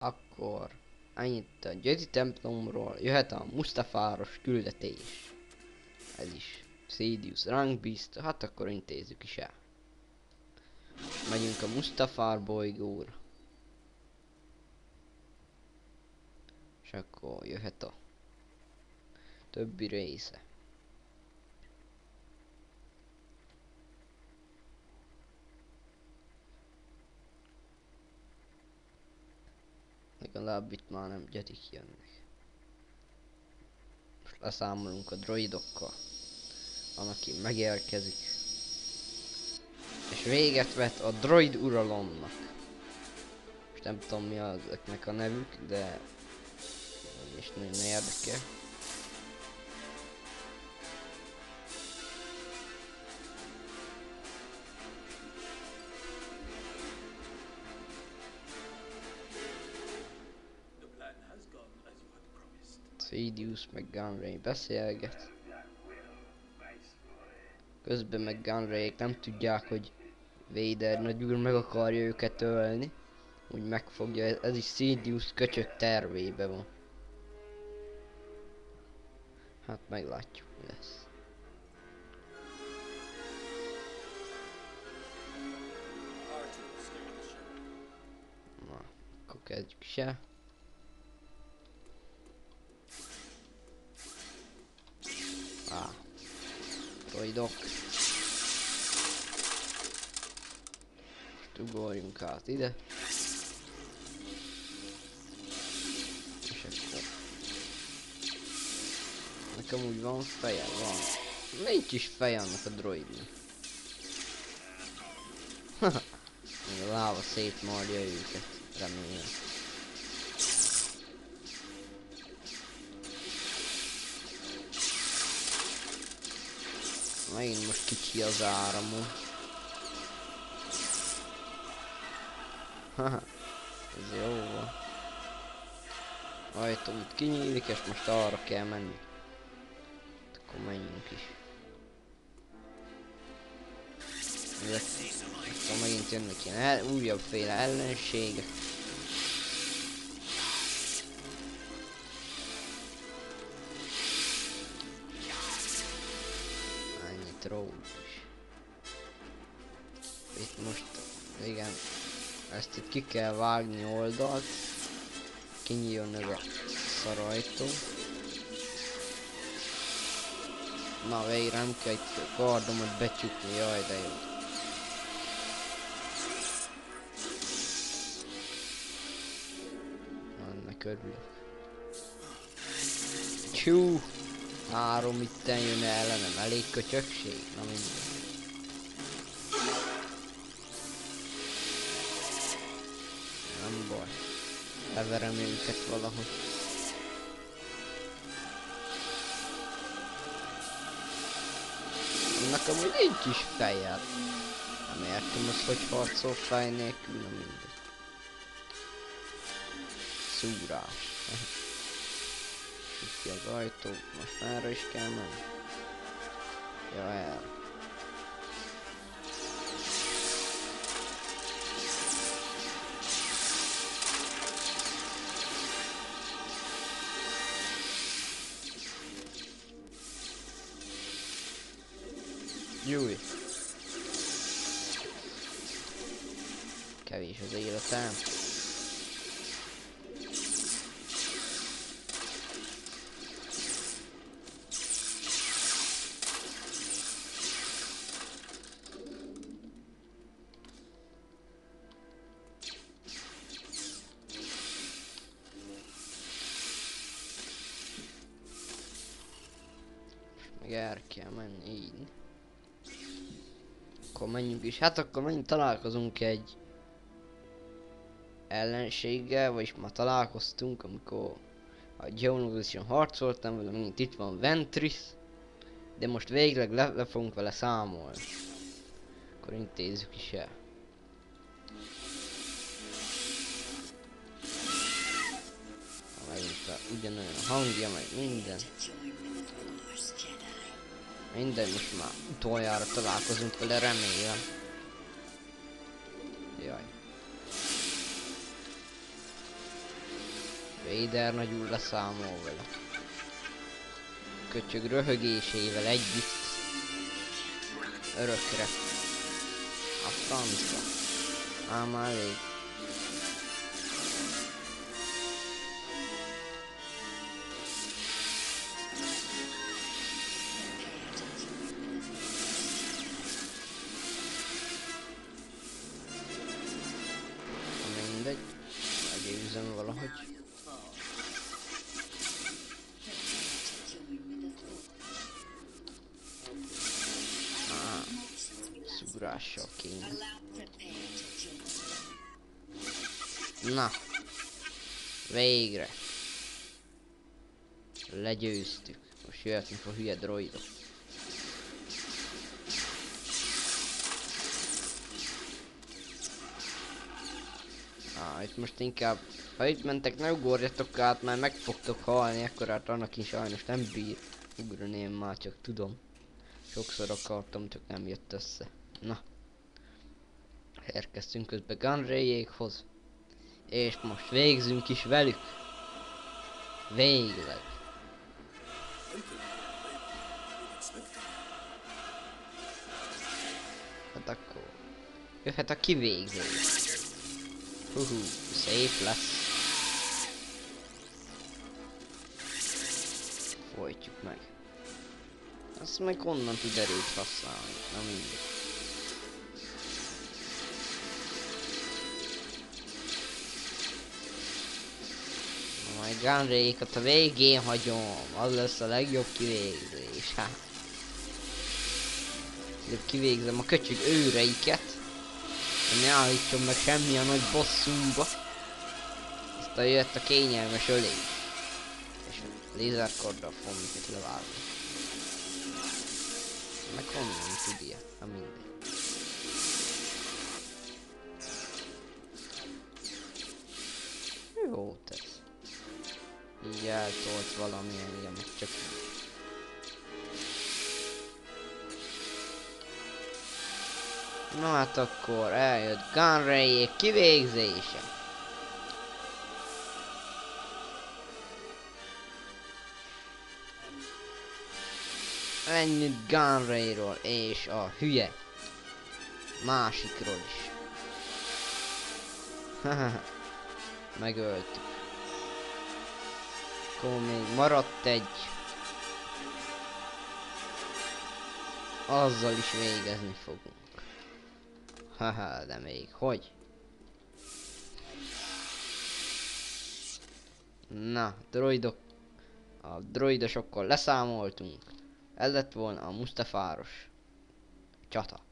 Akkor ennyit a Jedi templomról, jöhet a Mustafáros küldetés. Ez is Sidious rangbízt, hát akkor intézzük is el. Megyünk a Mustafár bolygóra. És akkor jöhet a többi része. Legalább itt már nem Jedik jönnek. Most leszámolunk a droidokkal. Van, aki megérkezik. És véget vet a droid uralomnak. Most nem tudom mi azoknak a nevük, de és nagyon érdekel. Sidious meg Gunray beszélget. Közben meg Gunrayék nem tudják, hogy Vader nagyúr meg akarja őket ölni. Úgy megfogja, ez is Sidious köcsög tervébe van. Hát meglátjuk, mi lesz. Na, akkor kezdjük se. Droidok. Most ugorjunk át ide. És akkor... Nekem úgy van feje, van. Nincs is feje annak a droidnak. Még a láva szétmarja őket, remélem. Megint most kicsi az áramom. Haha, ez jó van. Ajtó itt kinyílik, és most arra kell menni. Akkor menjünk is. Akkor megint jönnek ilyen újabb féle ellenségek. Ród is. Itt most, igen, ezt itt ki kell vágni oldalt. Kinyíljon ez a szarajtó. Na végre nem kell itt kardomat becsukni, jaj de jó. Annak örülök. Csú! 3 itten jön ellenem, elég köcsökség? Na mindegy. Nem baj. Leverem őket valahogy. Annak amúgy nincs is fejed. Nem értem azt, hogy harcol fej nélkül, na mindegy. Szúrás. Ki az ajtó, most erre is kell menni. Ja, el. Júj. Kevés az életem. Meg el kell menni így. Akkor menjünk is. Hát akkor menjünk, találkozunk egy ellenséggel, vagyis már találkoztunk, amikor a Geonosis-on harcoltam vele, mint itt van Ventress. De most végleg le fogunk vele számolni. Akkor intézzük is el. Megint ugyanolyan a hangja, meg minden. Minden, most már utoljára találkozunk vele, remélem. Jaj. Vader nagyul leszámol vele. Köcsög röhögésével együtt. Örökre. A francba. Ám már elég. Mindegy. Megőzöm valahogy. Szúrással kéne. Na. Végre. Legyőztük. Most jöhetünk a hülye droidok. Itt most inkább, ha itt mentek, ne ugorjatok át, mert meg fogtok halni, akkor hát annak is sajnos nem bír ugrani, én már csak tudom. Sokszor akartam, csak nem jött össze. Na. Érkeztünk közben Gunray-ékhoz. És most végzünk is velük. Végleg. Hát akkor jöhet a kivégzés. Szép lesz. Folytjuk meg. Azt meg honnan tud erőt használni? Na mindegy. Na majd Gunray-ékat a végén hagyom. Az lesz a legjobb kivégzés. Hát. Kivégzem a köcsög őreiket. Ne állítson meg semmi a nagy bosszúba. Aztán jött a kényelmes ölés. És a lézerkorddal fogom őket leválni. Meg honnan tudja? Na mindegy. Jó tesz. Így eltolt valami engem, csak így. Na hát akkor eljött Gunray-ék kivégzése. Ennyit Gunray-ról és a hülye másikról is. Megöltük. Akkor még maradt egy. Azzal is végezni fogunk. Haha, de még hogy? Na, droidok. A droidosokkal leszámoltunk. Ez lett volna a Mustafáros csata.